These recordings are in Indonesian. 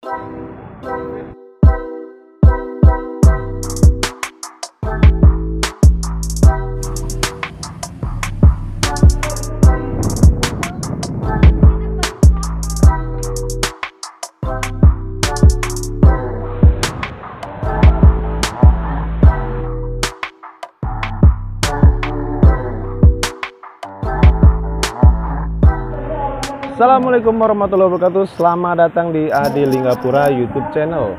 Assalamualaikum warahmatullahi wabarakatuh. Selamat datang di Adi Linggapura YouTube channel.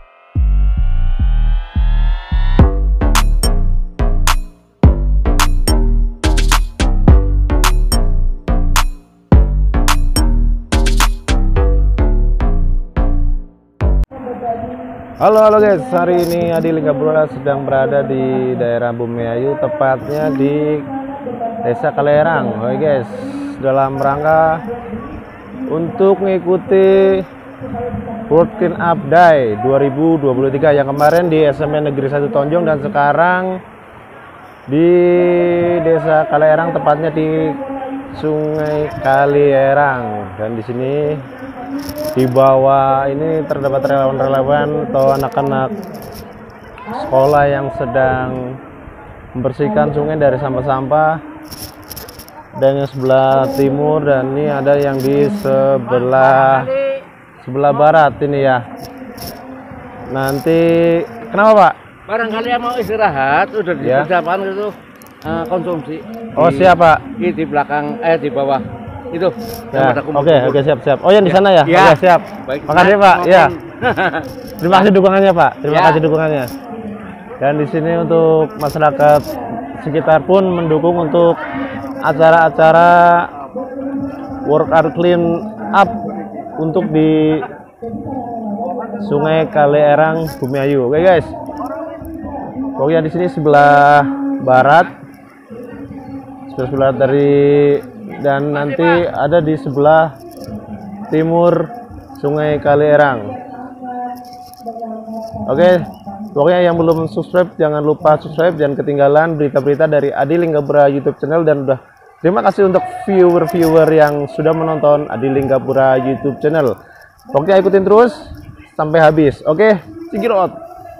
Halo guys, hari ini Adi Linggapura sedang berada di daerah Bumiayu, tepatnya di Desa Kalerang. Oke guys, dalam rangka untuk mengikuti World Clean Up Day 2023 yang kemarin di SMN Negeri 1 Tonjong dan sekarang di Desa Kalerang, tepatnya di Sungai Kalierang. Dan di sini di bawah ini terdapat relawan-relawan atau anak-anak sekolah yang sedang membersihkan sungai dari sampah-sampah. Dan yang sebelah timur, dan ini ada yang di sebelah barat ini ya. Nanti kenapa Pak? Barangkali yang mau istirahat udah di persiapan itu konsumsi. Oh siapa? Di belakang di bawah itu. Ya. Oke siap. Oh yang di sana ya? Ya. Oke siap. Baik, makasih Pak. Ya. Terima kasih dukungannya Pak. Terima kasih dukungannya. Dan di sini untuk masyarakat sekitar pun mendukung untuk acara-acara World Clean Up untuk di Sungai Kalierang Bumiayu. Oke guys, pokoknya di sini sebelah barat dari, dan nanti ada di sebelah timur Sungai Kalierang. Oke, pokoknya yang belum subscribe jangan lupa subscribe, jangan ketinggalan berita-berita dari Adi Linggapura YouTube channel. Dan udah terima kasih untuk viewer yang sudah menonton Adi Linggapura YouTube channel. Pokoknya ikutin terus sampai habis. Oke, check it out.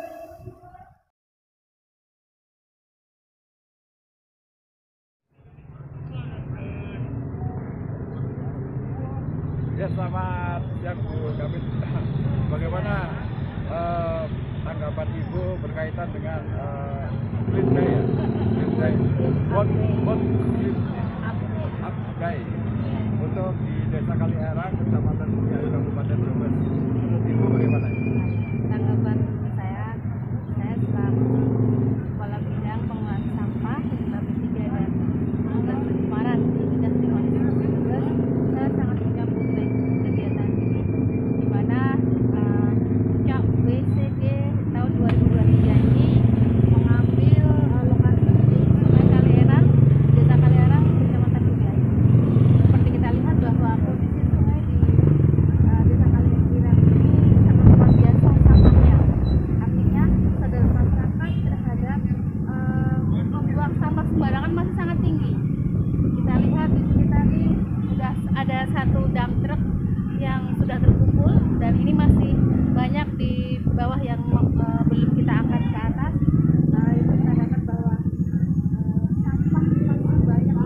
Ya, selamat siang Bu David. Bagaimana tanggapan Ibu berkaitan dengan Clean Day ya? Clean Day. What Clean Up Day untuk di Desa Kalierang, Kecamatan Bumiayu, Kabupaten Brebes. Menurut Ibu bagaimana? Tanggapan saya selaku kepala bidang pengelolaan sampah di Brebes 3 dan Maret di Dinas Lingkungan Hidup Brebes, saya sangat menyambut baik kegiatan ini, di mana sejak WCG tahun 2023 ini mengambil lokasi di Sungai Kalierang, Desa Kalierang, Kecamatan Bumiayu. Seperti kita lihat bahwa kondisi sungai di Desa Kalierang ini sangat luar biasa sampahnya. Artinya kesadaran masyarakat terhadap membuang sampah sembarangan masih sangat tinggi. Kita lihat di sini tadi sudah ada satu dump truck yang sudah terkumpul, dan ini masih banyak di bawah yang belum kita angkat ke atas. Itu menandakan bahwa sampah masih banyak.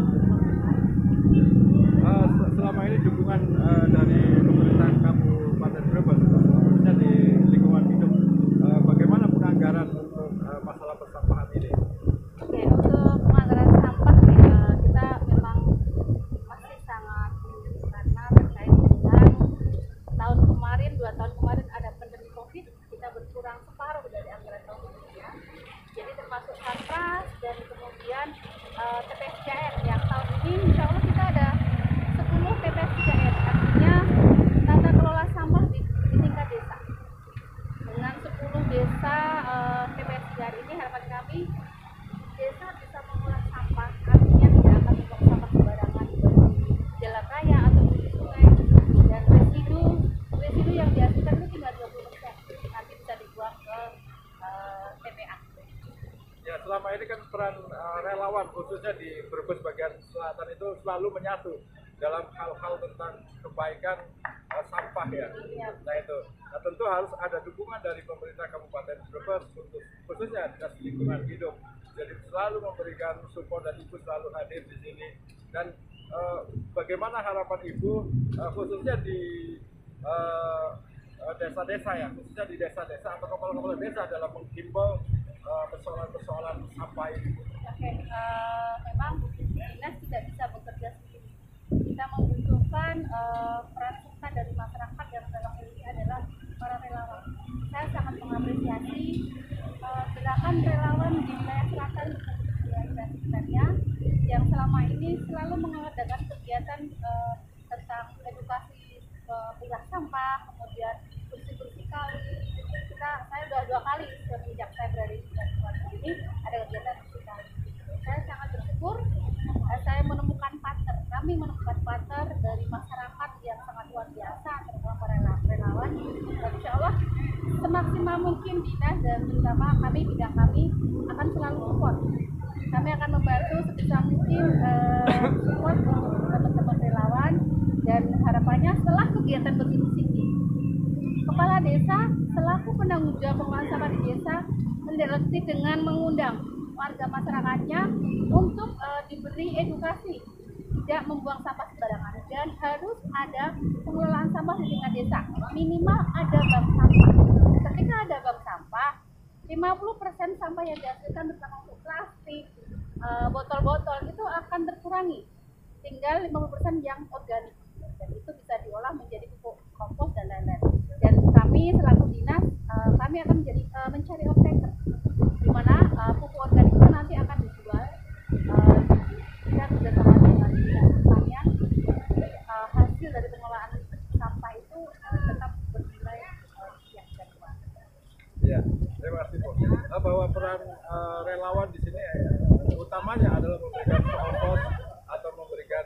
Selama ini dukungan dari pemerintah Kabupaten Brebes, khususnya di lingkungan hidup, bagaimana penganggaran untuk masalah persampahan ini? Oke, untuk penganggaran sampah kita memang masih sangat minim, karena terkait dengan tahun kemarin, 2 tahun kemarin ada pandemi COVID, kita berkurang separuh dari anggaran tahun sebelumnya. Jadi termasuk Satras dan kemudian TPS 3R yang tahun ini insya Allah kita ada 10 TPS 3R, artinya tata kelola sampah di tingkat desa. Dengan 10 desa TPS 3R ini, harapan kami desa bisa mengolah sampah, artinya tidak akan membuang sampah sembarangan di jalan raya atau di sungai, dan residu yang dihasilkan itu tinggal 20%, nanti bisa dibuang ke TPA. Ya, selama ini kan peran relawan khususnya di Brebes bagian selatan itu selalu menyatu dalam hal-hal tentang kebaikan sampah ya. Nah itu Nah, tentu harus ada dukungan dari pemerintah Kabupaten Brebes untuk khususnya Dinas Lingkungan Hidup. Jadi selalu memberikan support dan Ibu selalu hadir di sini. Dan bagaimana harapan Ibu khususnya di desa-desa ya, khususnya di desa-desa atau kepala-kepala desa dalam menghimbau persoalan-persoalan sampah ini. Oke, memang dinas tidak bisa bekerja sendiri. Kita membutuhkan peran serta dari masyarakat yang dalam hal ini adalah para relawan. Saya sangat mengapresiasi gerakan relawan di wilayah selatan dan sekitarnya yang selama ini selalu mengadakan kegiatan tentang edukasi pilah sampah, kemudian bersih-bersih kali. Saya sudah 2 kali sejak saya berada di ini ada kegiatan bersih kali. Saya sangat bersyukur saya menemukan partner. Kami menemukan partner dari masyarakat yang sangat luar biasa, terutama para relawan. Dan insya Allah semaksimal mungkin dinas dan terutama bidang kami akan selalu support. Kami akan membantu sebisa mungkin support untuk teman-teman relawan, dan harapannya setelah kegiatan bersih-bersih ini, kepala desa selaku penanggung jawab pengelolaan sampah di desa mendeteksi dengan mengundang warga masyarakatnya untuk diberi edukasi tidak membuang sampah sembarangan, dan harus ada pengelolaan sampah di tingkat desa. Minimal ada bank sampah. Ketika ada bank sampah, 50% sampah yang dihasilkan terutama untuk plastik, botol-botol itu akan terkurangi. Tinggal 50% yang organik, dan itu bisa diolah menjadi pupuk kompos dan lain-lain. Dan kami selaku dinas, kami akan mencari off-taker, di mana pupuk organik itu nanti akan dijual. Kita bersama dengan dinas pertanian, hasil dari pengelolaan sampah itu tetap bernilai sekian dan uang. Ya, terima kasih Bu. Bahwa peran relawan di sini utamanya adalah memberikan ongkos atau memberikan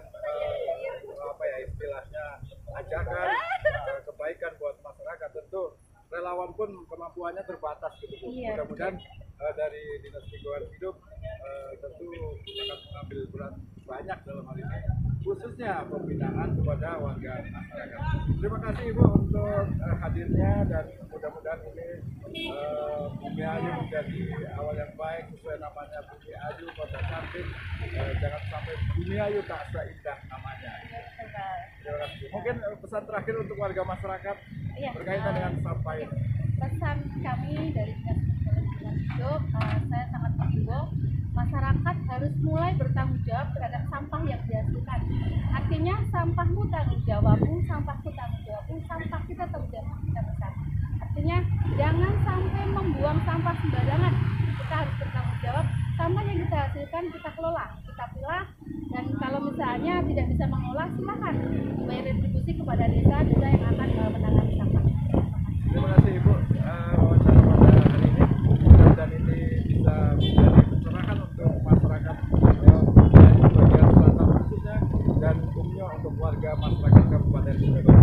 istilahnya ajakan kebaikan buat masyarakat. Tentu relawan pun kemampuannya terbatas gitu Bu. Iya. Mudah-mudahan dari Dinas Lingkungan Hidup tentu akan mengambil peran banyak dalam hal ini, khususnya pembinaan kepada warga masyarakat. Terima kasih Ibu untuk hadirnya, dan mudah-mudahan ini Bumi Ayu menjadi awal yang baik sesuai namanya Bumi Ayu, kota cantik. Jangan sampai Bumi Ayu tak seindah namanya. Terima kasih. Mungkin pesan terakhir untuk warga masyarakat berkaitan dengan sampah ini. Pesan kami dari Dinas Lingkungan Hidup, saya sangat menghimbau masyarakat harus mulai bertanggung jawab terhadap sampah yang dihasilkan. Artinya sampahmu tanggung jawabmu, sampahku tanggung jawabmu, sampah kita tanggung jawab kita bersama. Artinya jangan sampai membuang sampah sembarangan. Kita harus bertanggung jawab. Sampah yang kita hasilkan kita kelola, kita pilah, dan kalau misalnya tidak bisa mengolah, silakan bayar retribusi kepada desa yang akan menangani sampah. Terima kasih Ibu wawancara pada hari ini, dan ini bisa menjadi pencerahan untuk masyarakat bagian selatan khususnya, dan umumnya untuk warga masyarakat Kabupaten Brebes.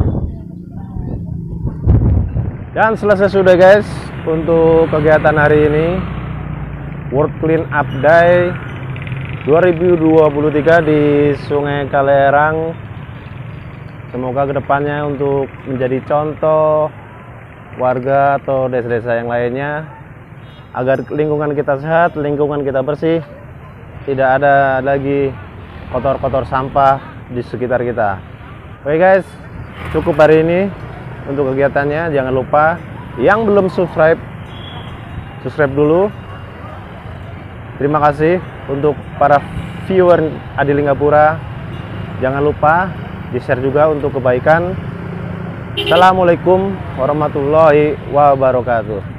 Dan selesai sudah guys untuk kegiatan hari ini, World Clean Up Day 2023 di Sungai Kalerang. Semoga kedepannya untuk menjadi contoh warga atau desa-desa yang lainnya, agar lingkungan kita sehat, lingkungan kita bersih, tidak ada lagi kotor-kotor sampah di sekitar kita. Oke guys, cukup hari ini untuk kegiatannya. Jangan lupa yang belum subscribe dulu. Terima kasih untuk para viewer Adi Linggapura. Jangan lupa di-share juga untuk kebaikan. Assalamualaikum warahmatullahi wabarakatuh.